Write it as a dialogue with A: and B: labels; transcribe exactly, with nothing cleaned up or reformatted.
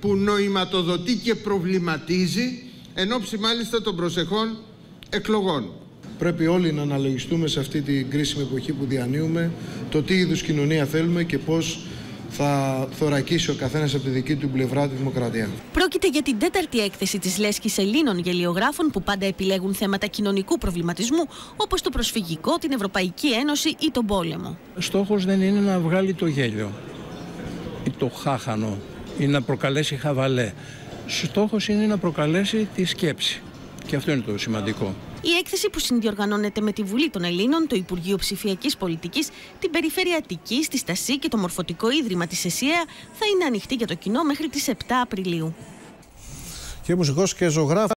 A: που νοηματοδοτεί και προβληματίζει εν ώψη μάλιστα των προσεχών εκλογών.
B: Πρέπει όλοι να αναλογιστούμε σε αυτή την κρίσιμη εποχή που διανύουμε το τι είδους κοινωνία θέλουμε και πώς θα θωρακίσει ο καθένας από τη δική του πλευρά τη δημοκρατία.
C: Πρόκειται για την τέταρτη έκθεση της Λέσχης Ελλήνων γελιογράφων που πάντα επιλέγουν θέματα κοινωνικού προβληματισμού, όπως το προσφυγικό, την Ευρωπαϊκή Ένωση ή τον πόλεμο.
D: Στόχος δεν είναι να βγάλει το γέλιο ή το χάχανο ή να προκαλέσει χαβαλέ. Στόχος είναι να προκαλέσει τη σκέψη. Και αυτό είναι το σημαντικό.
C: Η έκθεση που συνδιοργανώνεται με τη Βουλή των Ελλήνων, το Υπουργείο Ψηφιακής Πολιτικής, την Περιφέρεια Αττικής, τη Στασή και το Μορφωτικό Ίδρυμα της ΕΣΥΑ θα είναι ανοιχτή για το κοινό μέχρι τις επτά Απριλίου.
E: Και μουσικός και ζωγράφος.